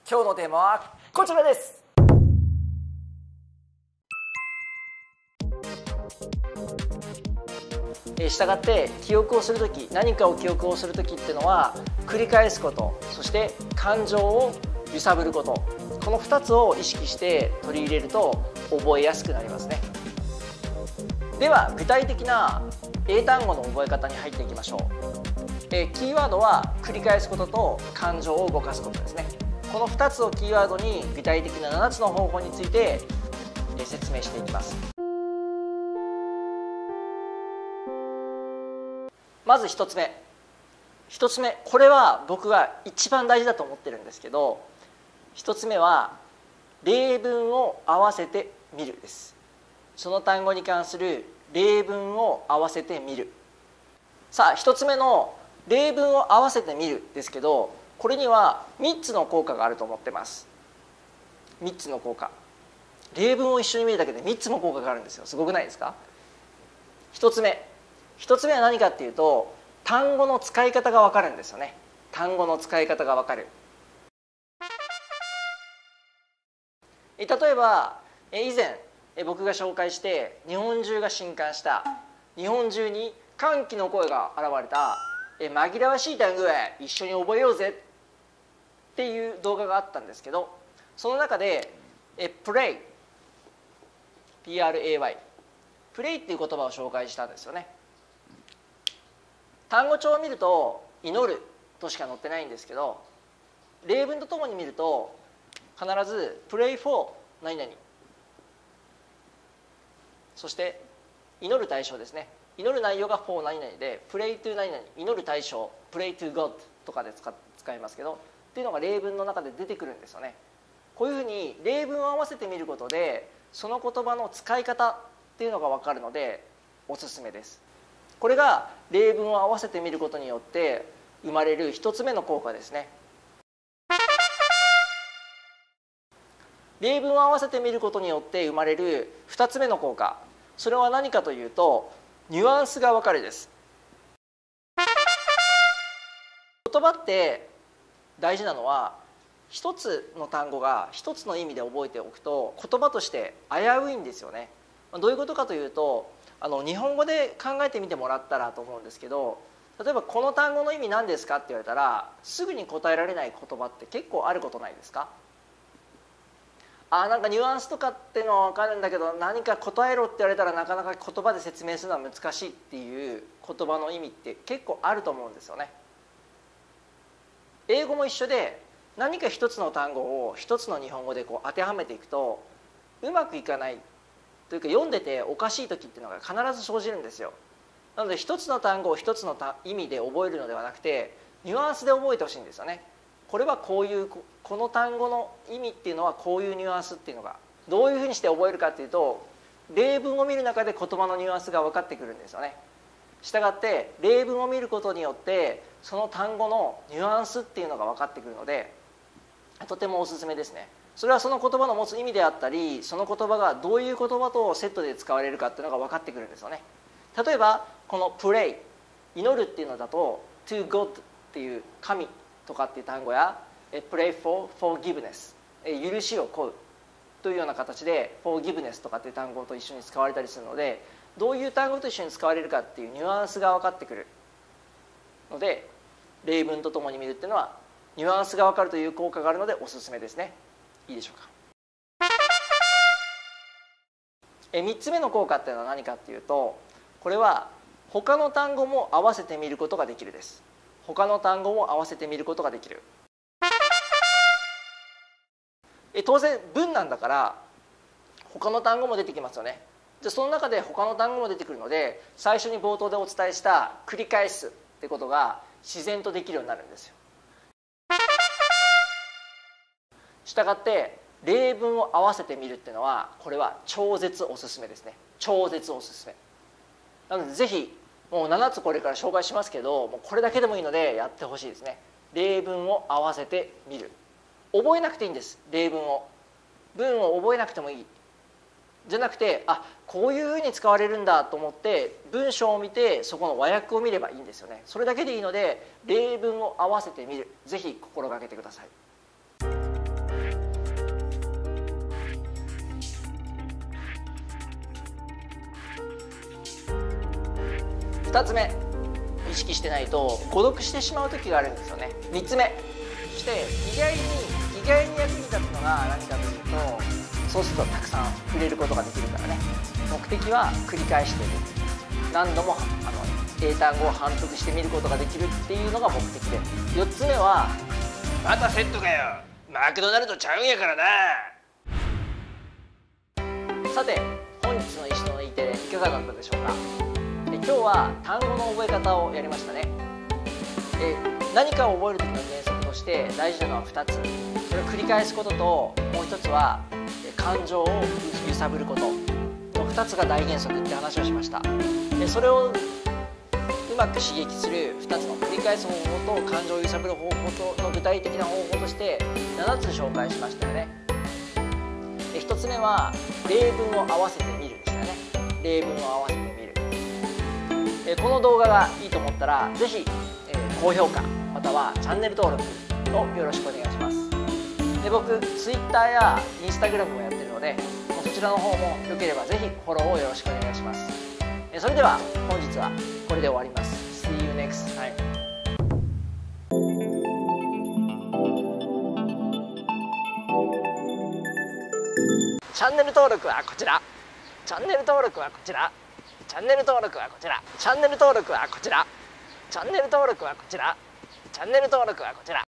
今日のテーマはこちらです。したがって記憶をするとき、何かを記憶をするときっていうのは繰り返すこと、そして感情を揺さぶること、この2つを意識して取り入れると覚えやすくなりますね。では具体的な英単語の覚え方に入っていきましょう。キーワードは繰り返すことと感情を動かすことですね。この2つをキーワードに具体的な7つの方法について説明していきます。まず1つ目、これは僕が一番大事だと思ってるんですけど、1つ目は例文を合わせてみるです。その単語に関する例文を合わせてみる。さあ1つ目の例文を合わせてみるですけど、これには3つの効果があると思ってます。3つの効果、例文を一緒に見るだけで3つも効果があるんですよ。すごくないですか。1つ目は何かっていうと、単語の使い方が分かるんですよね。単語の使い方が分かる。例えば以前僕が紹介して日本中が震撼した、日本中に歓喜の声が現れた紛らわしい単語は一緒に覚えようぜっていう動画があったんですけど、その中でプレイ PRAY プレイっていう言葉を紹介したんですよね。単語帳を見ると祈るとしか載ってないんですけど、例文とともに見ると必ず Pray for 何々、そして祈る対象ですね。祈る内容が for 何々で Pray to 何々、祈る対象 Pray to God とかで使いますけどっていうのが例文の中で出てくるんですよね。こういうふうに例文を合わせてみることでその言葉の使い方っていうのが分かるのでおすすめです。これが例文を合わせてみることによって生まれる1つ目の効果ですね。例文を合わせてみることによって生まれる2つ目の効果、それは何かというとニュアンスが分かるです。言葉って大事なのは一つの単語が一つの意味で覚えておくと言葉として危ういんですよね。どういうことかというと、日本語で考えてみてもらったらと思うんですけど、例えばこの単語の意味何ですかって言われたらすぐに答えられない言葉って結構あることないですか。なんかニュアンスとかっていうのは分かるんだけど何か答えろって言われたらなかなか言葉で説明するのは難しいっていう言葉の意味って結構あると思うんですよね。英語も一緒で何か一つの単語を一つの日本語で当てはめていくとうまくいかないというか、読んでておかしい時っていうのが必ず生じるんですよ。なので一つの単語を一つの意味で覚えるのではなくてニュアンスで覚えてほしいんですよね。これはこういうこの単語の意味っていうのはこういうニュアンスっていうのがどういうふうにして覚えるかっていうと例文を見る中で言葉のニュアンスが分かってくるんですよね。したがって例文を見ることによってその単語のニュアンスっていうのが分かってくるのでとてもおすすめですね。それはその言葉の持つ意味であったりその言葉がどういう言葉とセットで使われるかっていうのが分かってくるんですよね。例えばこの pray 祈るっていうのだと to God っていう神とかっていう単語や pray for forgiveness 許しを請うというような形で forgiveness とかっていう単語と一緒に使われたりするので、どういう単語と一緒に使われるかっていうニュアンスが分かってくるので例文とともに見るっていうのはニュアンスが分かるという効果があるのでおすすめですね。いいでしょうか。3つ目の効果っていうのは何かっていうと、これは他の単語も合わせてみることができるです。他の単語も合わせてみることができる。当然文なんだから他の単語も出てきますよね。じゃあその中で他の単語も出てくるので最初に冒頭でお伝えした繰り返すってことが自然とできるようになるんですよ。したがって例文を合わせてみるっていうのはこれは超絶おすすめですね。超絶おすすめなのでぜひもう7つこれから紹介しますけどもうこれだけでもいいのでやってほしいですね。例文を合わせてみる。覚えなくていいんです。例文を覚えなくてもいいじゃなくてこういうふうに使われるんだと思って文章を見てそこの和訳を見ればいいんですよね。それだけでいいので例文を合わせてみる、ぜひ心がけてください。 2つ目意識してないと誤読してしまう時があるんですよね。3つ目そして意外に役に立つのが何かというと、そうするとたくさん触れることができるからね。目的は繰り返している、何度も英単語を反復してみることができるっていうのが目的で、4つ目はまたセットかよ、マクドナルドちゃうんやからな。さて本日の石のいていかがだったでしょうか。今日は単語の覚え方をやりましたね。何かを覚える時の原則として大事なのは2つ、それを繰り返すことと、もう1つは感情を揺さぶることの2つが大原則って話をしました。それをうまく刺激する2つの繰り返す方法と感情を揺さぶる方法との具体的な方法として7つ紹介しましたよね。1つ目は例文を合わせてみるでしたよね。例文を合わせてみる。この動画がいいと思ったらぜひ高評価またはチャンネル登録をよろしくお願いします。で僕 Twitter や Instagram もやってるので、そちらの方もよければぜひフォローをよろしくお願いします。それでは本日はこれで終わります。 See you next time。 チャンネル登録はこちら、チャンネル登録はこちら、チャンネル登録はこちら、チャンネル登録はこちら、チャンネル登録はこちら、チャンネル登録はこちら。